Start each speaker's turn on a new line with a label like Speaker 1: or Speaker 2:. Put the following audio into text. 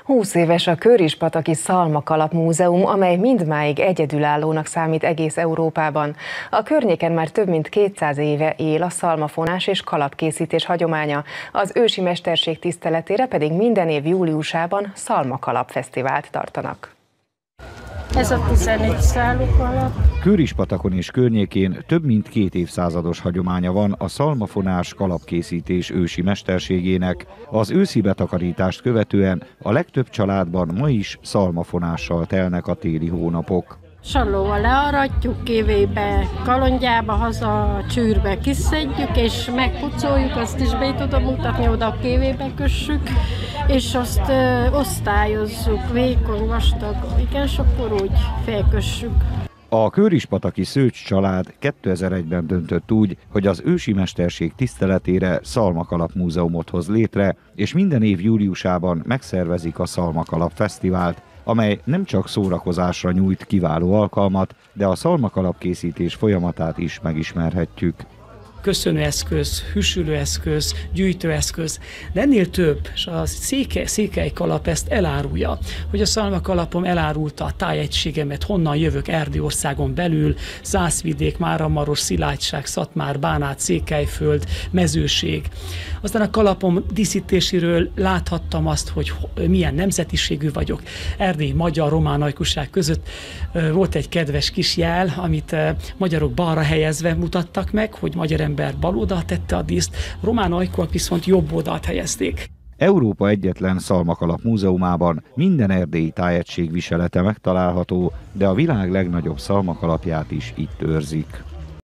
Speaker 1: 20 éves a Kőrispataki Szalmakalap Múzeum, amely mindmáig egyedülállónak számít egész Európában. A környéken már több mint 200 éve él a szalmafonás és kalapkészítés hagyománya, az ősi mesterség tiszteletére pedig minden év júliusában szalmakalapfesztivált tartanak.
Speaker 2: Ez a 11 szálú kalap.
Speaker 3: Kőrispatakon és környékén több mint 2 évszázados hagyománya van a szalmafonás kalapkészítés ősi mesterségének. Az őszi betakarítást követően a legtöbb családban ma is szalmafonással telnek a téli hónapok.
Speaker 2: Sallóval learatjuk, kévébe, kalondjába, haza, csűrbe kiszedjük, és megpucoljuk, azt is be tudom mutatni, oda a kévébe kössük, és azt osztályozzuk, vékony, vastag, igen, és akkor úgy felkössük.
Speaker 3: A Kőrispataki Szőcs család 2001-ben döntött úgy, hogy az ősi mesterség tiszteletére Szalmakalap múzeumot hoz létre, és minden év júliusában megszervezik a Szalmakalap fesztivált, amely nem csak szórakozásra nyújt kiváló alkalmat, de a szalmakalapkészítés folyamatát is megismerhetjük.
Speaker 4: Köszönőeszköz, hűsülőeszköz, gyűjtőeszköz, de ennél több, és a székely kalap ezt elárulja, hogy a szalmakalapom elárulta a tájegységemet, honnan jövök Erdélyországon belül, Zászvidék, Máramaros, Szilágyság, Szatmár, Bánát, Székelyföld, Mezőség. Aztán a kalapom díszítéséről láthattam azt, hogy milyen nemzetiségű vagyok. Erdély, magyar, román ajkúság között volt egy kedves kis jel, amit magyarok balra helyezve mutattak meg, hogy magyar ember bal oldalt tette a díszt, román ajkúak viszont jobb oldalt helyezték.
Speaker 3: Európa egyetlen Szalmakalap múzeumában minden erdélyi tájegység viselete megtalálható, de a világ legnagyobb szalmakalapját is itt őrzik.